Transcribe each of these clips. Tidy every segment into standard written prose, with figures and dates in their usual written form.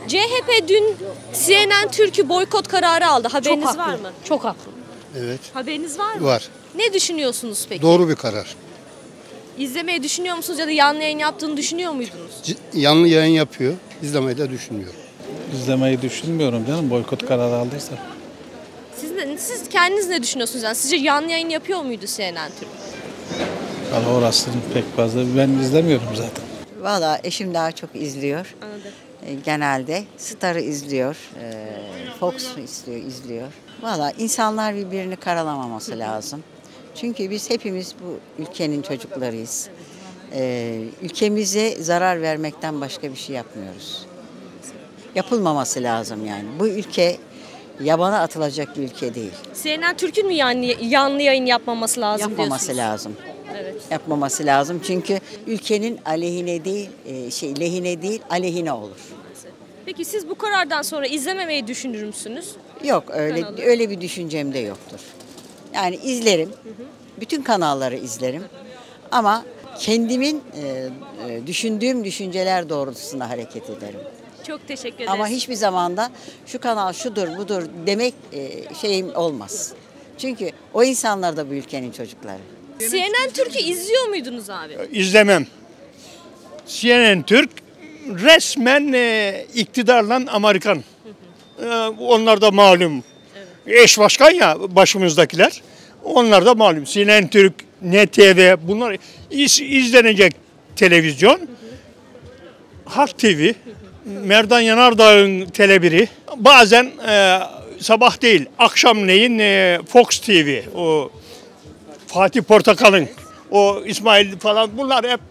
CHP dün CNN Türk'ü boykot kararı aldı. Haberiniz var mı? Çok haklı. Evet. Haberiniz var mı? Var. Ne düşünüyorsunuz peki? Doğru bir karar. İzlemeyi düşünüyor musunuz ya da canlı yayın yaptığını düşünüyor muydunuz? Yanlı yayın yapıyor. İzlemeyi de düşünmüyorum. İzlemeyi düşünmüyorum canım, boykot kararı aldıysa. Siz kendiniz ne düşünüyorsunuz? Yani sizce canlı yayın yapıyor muydu CNN Türk? Valla orasını pek fazla ben izlemiyorum zaten. Valla eşim daha çok izliyor. Anladım. Genelde Star'ı izliyor, Fox izliyor. Valla insanlar birbirini karalamaması lazım. Çünkü biz hepimiz bu ülkenin çocuklarıyız. Ülkemize zarar vermekten başka bir şey yapmıyoruz. Yapılmaması lazım yani. Bu ülke yabana atılacak bir ülke değil. CNN Türk'ün mü canlı yayın yapmaması lazım Yapmaması diyorsunuz? lazım. Evet. Yapmaması lazım çünkü ülkenin aleyhine değil, lehine değil, aleyhine olur. Peki siz bu karardan sonra izlememeyi düşünür müsünüz? Yok Kanalı. öyle bir düşüncem de yoktur. Yani izlerim, bütün kanalları izlerim ama kendimin düşündüğüm düşünceler doğrultusunda hareket ederim. Çok teşekkür ederiz. Ama hiçbir zamanda şu kanal şudur budur demek şeyim olmaz. Çünkü o insanlar da bu ülkenin çocukları. CNN Türk'ü izliyor muydunuz abi? İzlemem. CNN Türk resmen iktidarla Amerikan. Onlar da malum. Eş başkan ya başımızdakiler. Onlar da malum. CNN Türk, NTV bunlar izlenecek televizyon. Halk TV, Merdan Yanardağ'ın Tele1'i. Bazen sabah değil, akşamleyin Fox TV, o Fatih Portakal'ın, o İsmail falan bunlar hep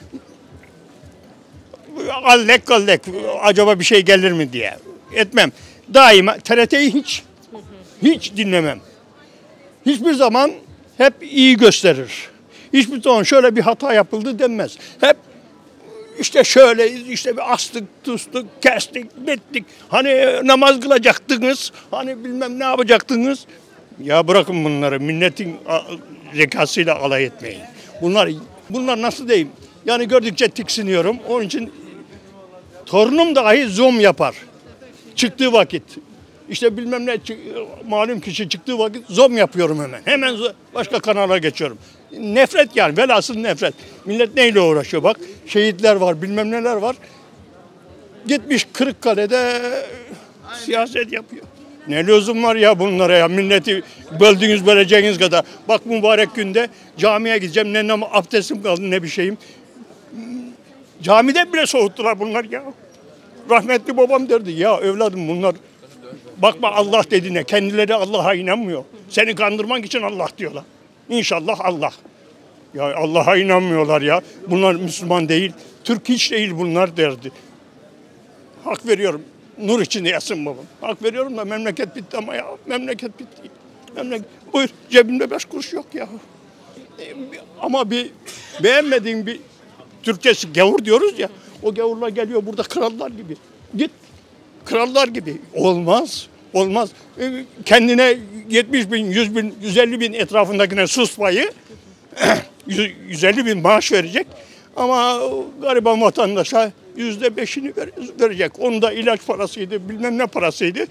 allek acaba bir şey gelir mi diye etmem. Daima TRT'yi hiç dinlemem. Hiçbir zaman hep iyi gösterir. Hiçbir zaman şöyle bir hata yapıldı denmez. Hep işte şöyle işte bir astık, tustuk, kestik, bittik. Hani namaz kılacaktınız, hani bilmem ne yapacaktınız. Ya bırakın bunları, milletin zekasıyla alay etmeyin. Bunlar nasıl diyeyim? Yani gördükçe tiksiniyorum. Onun için torunum dahi zoom yapar. Çıktığı vakit. İşte bilmem ne malum kişi çıktığı vakit zoom yapıyorum hemen. Hemen başka kanala geçiyorum. Nefret yani, velhasıl nefret. Millet neyle uğraşıyor bak. Şehitler var, bilmem neler var. Gitmiş Kırıkkale'de siyaset yapıyor. Ne lüzum var ya bunlara ya, milleti böldüğünüz böleceğiniz kadar. Bak mübarek günde camiye gideceğim, ne abdestim kaldı ne bir şeyim. Camiden bile soğuttular bunlar ya. Rahmetli babam derdi ya evladım bunlar bakma Allah dediğine, kendileri Allah'a inanmıyor. Seni kandırmak için Allah diyorlar. İnşallah Allah. Ya Allah'a inanmıyorlar ya. Bunlar Müslüman değil. Türk hiç değil bunlar derdi. Hak veriyorum. Nur içinde yatsın babam. Hak veriyorum da memleket bitti ama ya. Memleket bitti. Buyur cebimde 5 kuruş yok ya. Ama bir beğenmediğin bir Türkçesi gavur diyoruz ya. O gavurlar geliyor burada krallar gibi. Git krallar gibi. Olmaz. Olmaz. Kendine 70 bin, 100 bin, 150 bin etrafındakine sus payı 150 bin maaş verecek. Ama gariban vatandaşa %5'ini verecek. Onu da ilaç parasıydı, bilmem ne parasıydı.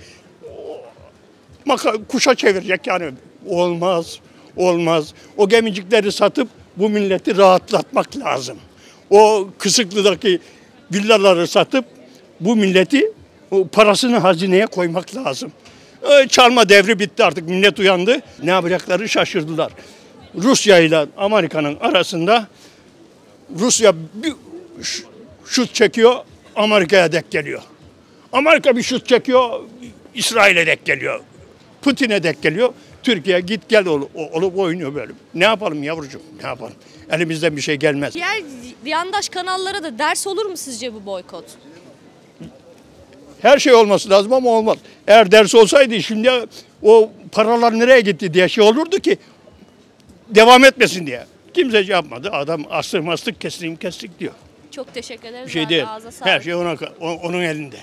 Kuşa çevirecek yani. Olmaz. Olmaz. O gemicikleri satıp bu milleti rahatlatmak lazım. O Kısıklı'daki villaları satıp bu milleti o parasını hazineye koymak lazım. Çalma devri bitti artık. Millet uyandı. Ne yapacakları şaşırdılar. Rusya ile Amerika'nın arasında Rusya bir şut çekiyor, Amerika'ya dek geliyor. Amerika bir şut çekiyor, İsrail'e dek geliyor. Putin'e dek geliyor. Türkiye git gel olup oynuyor böyle. Ne yapalım yavrucuğum, ne yapalım? Elimizden bir şey gelmez. Diğer yandaş kanallara da ders olur mu sizce bu boykot? Her şey olması lazım ama olmaz. Eğer ders olsaydı şimdi o paralar nereye gitti diye şey olurdu ki devam etmesin diye. Kimse yapmadı. Adam astık kestik diyor. Çok teşekkür ederiz. Bir şey değil. Her şey onun elinde.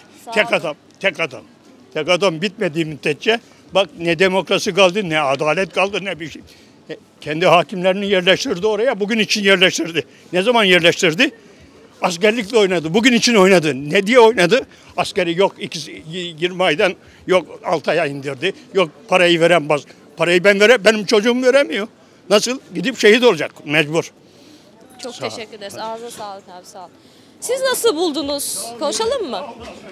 Tek adam bitmediği müddetçe bak ne demokrasi kaldı, ne adalet kaldı, ne bir şey. Kendi hakimlerini yerleştirdi oraya. Bugün için yerleştirdi. Ne zaman yerleştirdi? Askerlikle oynadı. Bugün için oynadı. Ne diye oynadı? Askeri yok 20 aydan, yok 6 aya indirdi. Yok parayı veren baz. Parayı benim çocuğum veremiyor. Nasıl? Gidip şehit olacak mecbur. Çok teşekkür ederiz. Ağzına sağlık abi, sağ ol. Siz nasıl buldunuz? Konuşalım mı?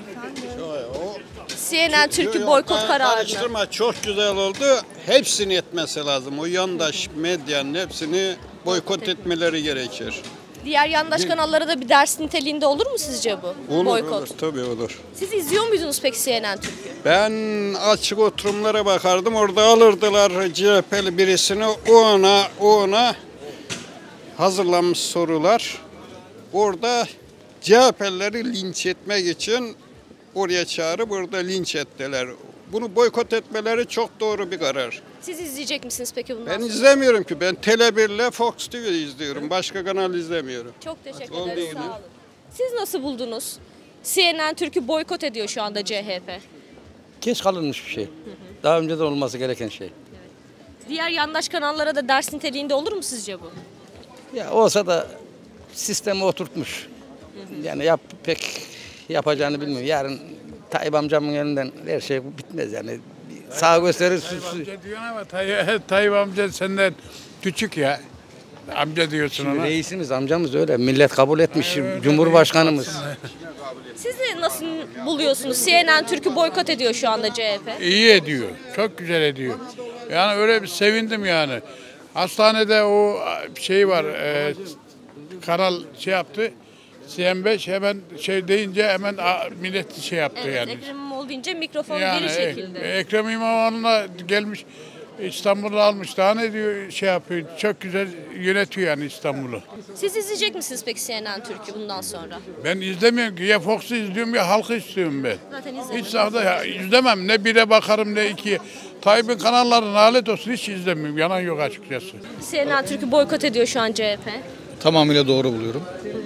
CNN Türk'ü boykot kararını. Karıştırma, çok güzel oldu. Hepsini etmesi lazım. O yandaş medyanın hepsini boykot etmeleri gerekir. Diğer yandaş kanallara da bir ders niteliğinde olur mu sizce bu? Olur, boykot. olur, tabii olur. Siz izliyor muydunuz peki CNN Türk'ü? Ben açık oturumlara bakardım. Orada alırdılar CHP'li birisini. O ona hazırlanmış sorular. Orada CHP'lileri linç etmek için oraya çağırıp orada linç ettiler. Bunu boykot etmeleri çok doğru bir karar. Siz izleyecek misiniz peki bundan Ben sonra? izlemiyorum ki. Ben Tele1'le Fox TV izliyorum. Başka kanal izlemiyorum. Çok teşekkür Oldu ederiz. yine. Sağ olun. Siz nasıl buldunuz? CNN Türk'ü boykot ediyor şu anda CHP. Geç kalınmış bir şey. Daha önce de olması gereken şey. Diğer yandaş kanallara da ders niteliğinde olur mu sizce bu? Ya olsa da sistemi oturtmuş. Yani pek yapacağını bilmiyorum. Yarın Tayyip amcamın elinden her şey bitmez yani. Sağ gösterir. Amca diyorsun ama Tayyip amca senden küçük ya. Amca diyorsun Şimdi ona. reisimiz, amcamız öyle. Millet kabul etmiş. Cumhurbaşkanımız. Siz de nasıl buluyorsunuz? CNN Türk'ü boykot ediyor şu anda CHP. İyi ediyor. Çok güzel ediyor. Yani öyle bir sevindim yani. Hastanede o şey var. Kanal şey yaptı. CM5 hemen şey deyince hemen millet şey yaptı Evet, yani. Ekrem İmamoğlu deyince mikrofon Yani geri çekildi. Ekrem İmamoğlu'na gelmiş İstanbul'u almış. Daha ne diyor şey yapıyor. Çok güzel yönetiyor yani İstanbul'u. Siz izleyecek misiniz peki CNN Türk'ü bundan sonra? Ben izlemiyorum ki. Ya Fox'u izliyorum ya halkı istiyorum ben. Zaten Hiç izlemiyorum. sahada izlemem. Ne bire bakarım ne ikiye. Tayyip'in kanallarına lanet olsun hiç izlemiyorum. Yalan yok açıkçası. CNN Türk'ü boykot ediyor şu an CHP. Tamamıyla doğru buluyorum.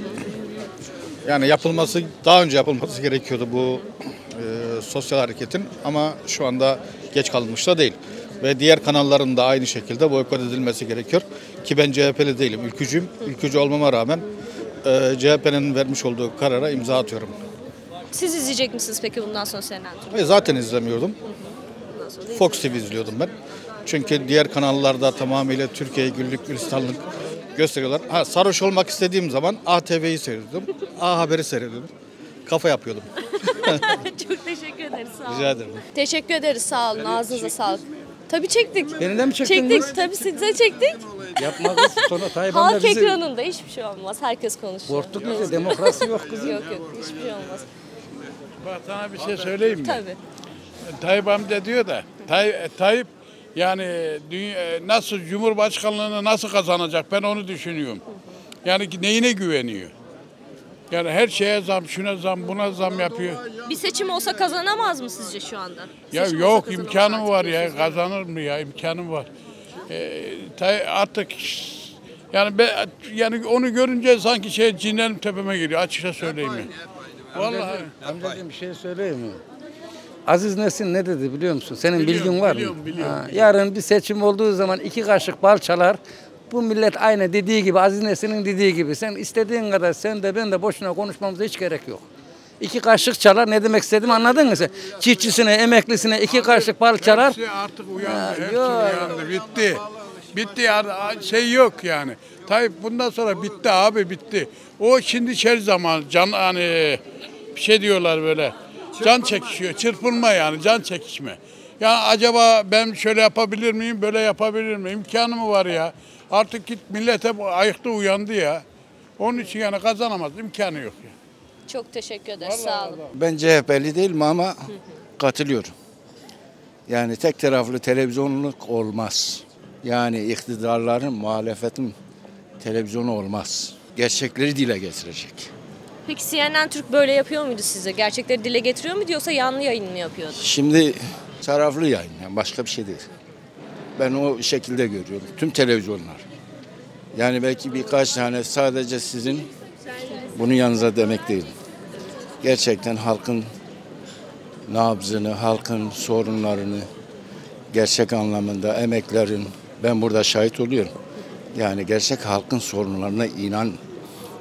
Yani daha önce yapılması gerekiyordu bu sosyal hareketin ama şu anda geç kalınmış da değil. Ve diğer kanalların da aynı şekilde boykot edilmesi gerekiyor. Ki ben CHP'li değilim, ülkücüyüm. Ülkücü olmama rağmen CHP'nin vermiş olduğu karara imza atıyorum. Siz izleyecek misiniz peki bundan sonra CNN Türk'ü? Ve zaten izlemiyordum. Bundan sonra da Fox TV izliyordum ben. Çünkü diğer kanallarda tamamıyla Türkiye'yi güllük gülistanlık gösteriyorlar. Sarhoş olmak istediğim zaman ATV'yi seyrediyordum. A Haber'i seyrediyordum. Kafa yapıyordum. Çok teşekkür ederiz. Sağ olun. Rica ederim. Teşekkür ederiz. Sağ olun. Ağzınıza sağlık. Tabii çektik. Beni de mi çektiniz? Çektik. Tabii size çektik. Yapma kız. Sonra Tayyip amca Halk bizi ekranında hiçbir şey olmaz. Herkes konuşuyor. korktuk bize. Demokrasi yok kızım. Yok hiçbir şey olmaz. Bak sana bir şey söyleyeyim mi? Tabii. Tayyip amca diyor da Tayyip yani nasıl Cumhurbaşkanlığını nasıl kazanacak ben onu düşünüyorum. Yani neyine güveniyor? Yani her şeye zam, şuna zam, buna zam yapıyor. Bir seçim olsa kazanamaz mı sizce şu anda? Ya Seçim yok olsa kazanamaz imkanım artık var diyorsunuz. ya kazanır mı ya imkanım var. Artık yani yani onu görünce sanki cinlerim tepeme geliyor açıkça söyleyeyim ya. Vallahi. Amcacığım bir şey söyleyeyim mi? Aziz Nesin ne dedi biliyor musun? Senin bilgin var mı? Biliyorum. Yarın bir seçim olduğu zaman 2 kaşık bal çalar. Bu millet aynı dediği gibi, Aziz Nesin'in dediği gibi. Sen istediğin kadar sen de ben de boşuna konuşmamıza hiç gerek yok. 2 kaşık çalar, ne demek istediğimi anladın mı sen? Çiftçisine, emeklisine 2 kaşık bal çalar. Hepsi artık uyandı. Hepsi yok. uyandı. Bitti. Bitti ya. Şey yok yani. Tayyip bundan sonra bitti abi bitti. O şimdi zaman hani bir şey diyorlar böyle. Can çekişiyor. Çırpınma yani can çekişme. Ya acaba ben şöyle yapabilir miyim? Böyle yapabilir miyim? İmkanı mı var ya? Artık git millet hep ayakta uyandı ya. Onun için yani kazanamaz. İmkanı yok ya. Çok teşekkür ederiz. Sağ olun. Ben CHP'li değilim ama katılıyorum. Yani tek taraflı televizyonluk olmaz. Yani iktidarların, muhalefetin televizyonu olmaz. Gerçekleri dile getirecek. Peki CNN Türk böyle yapıyor muydu size? Gerçekleri dile getiriyor muydu yoksa yanlı yayın mı yapıyordu? Şimdi taraflı yayın, yani başka bir şey değil. Ben o şekilde görüyorum. Tüm televizyonlar. Yani belki birkaç tane sadece sizin bunun yanınıza demek değil. Gerçekten halkın nabzını, halkın sorunlarını gerçek anlamında emeklerin ben burada şahit oluyorum. Yani gerçek halkın sorunlarına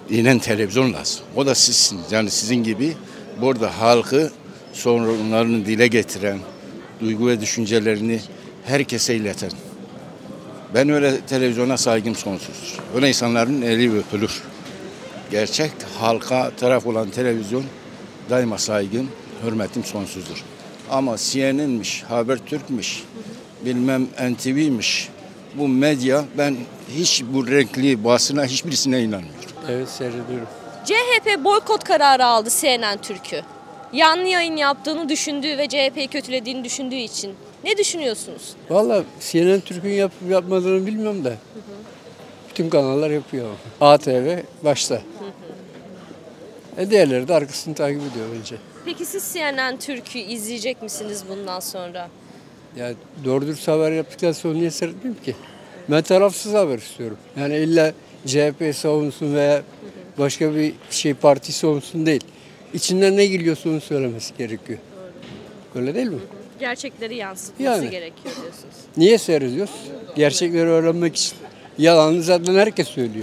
inen televizyon lazım. O da sizsiniz. Yani sizin gibi burada halkı sorunlarını dile getiren, duygu ve düşüncelerini herkese ileten. Ben öyle televizyona saygım sonsuzdur. Öyle insanların eli öpülür. Gerçek halka taraf olan televizyon daima saygım, hürmetim sonsuzdur. Ama CNN'miş, Habertürk'müş, bilmem NTV'miş, bu medya, ben hiç bu renkli basına hiçbirisine inanmıyorum. Evet, seyrediyorum. CHP boykot kararı aldı CNN Türk'ü. Yanlı yayın yaptığını düşündüğü ve CHP'yi kötülediğini düşündüğü için. Ne düşünüyorsunuz? Valla CNN Türk'ün yapıp yapmadığını bilmiyorum da. Bütün kanallar yapıyor. ATV başta. Diğerleri de arkasını takip ediyor bence. Peki siz CNN Türk'ü izleyecek misiniz bundan sonra? Ya doğru dürüst haber yaptıktan sonra niye seyretmeyeyim ki? Ben tarafsız haber istiyorum. Yani illa CHP savunsun veya başka bir parti savunsun değil. İçinden ne geliyorsa onu söylemesi gerekiyor. Öyle değil mi? Gerçekleri yansıtması Yani. gerekiyor diyorsunuz. Niye seyrediyoruz? Gerçekleri öğrenmek için. Yalanı zaten herkes söylüyor.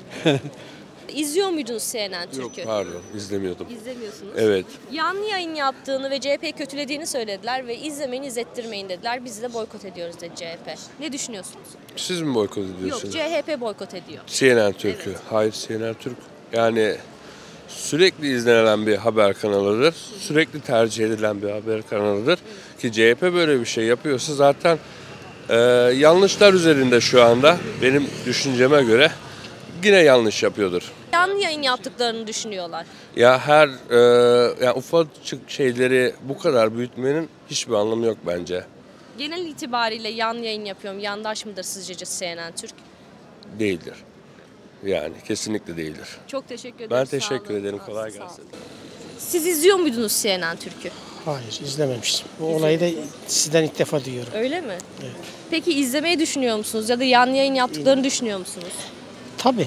İzliyor muydunuz CNN Yok Türk'ü? pardon izlemiyordum. İzlemiyorsunuz. Evet. Yanlı yayın yaptığını ve CHP'yi kötülediğini söylediler ve izlemeyin, izlettirmeyin dediler. Biz de boykot ediyoruz dedi CHP. Ne düşünüyorsunuz? Siz mi boykot Yok, ediyorsunuz? CHP boykot ediyor. CNN Türk'ü. Evet. Hayır, CNN Türk yani sürekli izlenen bir haber kanalıdır. Sürekli tercih edilen bir haber kanalıdır. Ki CHP böyle bir şey yapıyorsa zaten yanlışlar üzerinde şu anda benim düşünceme göre yine yanlış yapıyordur. Yanlı yayın yaptıklarını düşünüyorlar. Ya yani ufacık şeyleri bu kadar büyütmenin hiçbir anlamı yok bence. Genel itibariyle yanlı yayın yapıyorum. Yandaş mıdır sizce CNN Türk? Değildir. Yani kesinlikle değildir. Çok teşekkür ederim. Ben Sağ teşekkür olun. ederim. Sağ Kolay olun. gelsin. Siz izliyor muydunuz CNN Türk'ü? Hayır, izlememiştim. Bu olayı da sizden ilk defa duyuyorum. Öyle mi? Evet. Peki izlemeyi düşünüyor musunuz ya da yanlı yayın yaptıklarını düşünüyor musunuz? Tabii.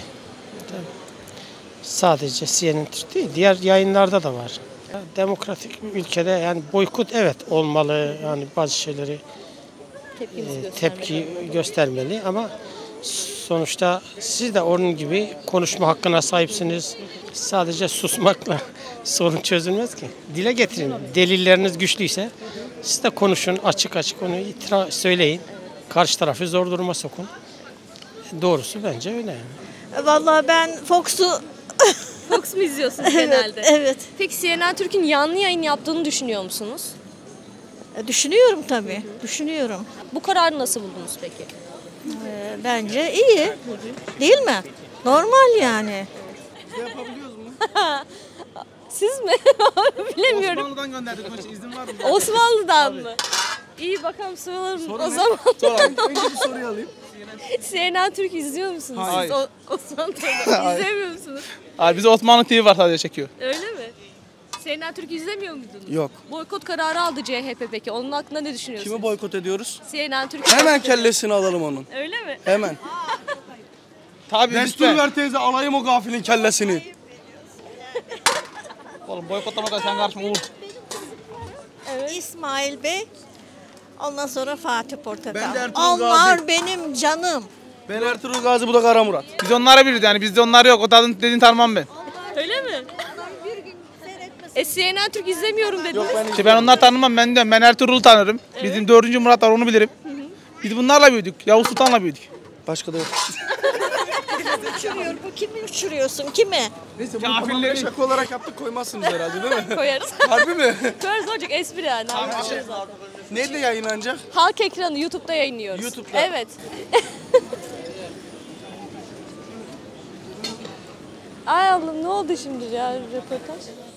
Sadece CNN Türk değil, diğer yayınlarda da var. Demokratik bir ülkede yani boykot evet olmalı. Yani bazı şeyleri tepki göstermeli ama sonuçta siz de onun gibi konuşma hakkına sahipsiniz. Sadece susmakla sorun çözülmez ki. Dile getirin. Delilleriniz güçlüyse siz de konuşun, açık açık onu söyleyin. Karşı tarafı zor duruma sokun. Doğrusu bence öyle yani. Vallahi ben Fox'u Fox mu izliyorsunuz Evet, genelde? evet. Peki CNN Türk'ün yanlı yayın yaptığını düşünüyor musunuz? düşünüyorum tabii. Düşünüyorum. Bu kararı nasıl buldunuz peki? Bence iyi. Değil mi? Normal yani. Siz mi? Bilemiyorum. Osmanlı'dan gönderdik maçı. İzin var mı? Osmanlı'dan mı? İyi bakalım soralım o zaman. Önce bir soruyu alayım. CNN Türk izliyor musunuz? Hayır. Siz Osmanlı'dan izlemiyor musunuz? Abi bizde Osmanlı TV var sadece çekiyor. Öyle mi? CNN Türk izlemiyor muydunuz? Yok. Boykot kararı aldı CHP peki. Onun hakkında ne düşünüyorsunuz? Kimi boykot ediyoruz? CNN Türk. Hemen kellesini alalım onun. Öyle mi? Hemen. Tabii destur ver teyze alayım o gafilin kellesini. Oğlum boykotlamadan sen karışma oğlum. İsmail Bey. Ondan sonra Fatih Portakal. Ben de Ertuğrul Onlar Gazi. benim canım. Ben Ertuğrul Gazi, bu da Kara Murat. Biz onlara biriz yani, bizde onlar yok. O tadın dediğini tanımam ben. Öyle mi? CNN Türk izlemiyorum dediniz. İşte ben onları tanımam, ben diyorum. Ben Ertuğrul'u tanırım. Evet. Bizim 4. Murat var, onu bilirim. Biz bunlarla büyüdük. Yavuz Sultan'la büyüdük. Başka da yok. Uçuruyor bu. Kimi uçuruyorsun? Kimi? Neyse bunu kafirleri şaka olarak yaptık, koymazsınız herhalde değil mi? Koyarız. Harbi mi? Koyarız, olacak espri yani. Nerede yayınlanacak? Halk Ekranı YouTube'da yayınlıyoruz. YouTube'da. Evet. Ay Allah'ım, ne oldu şimdi ya röportaj?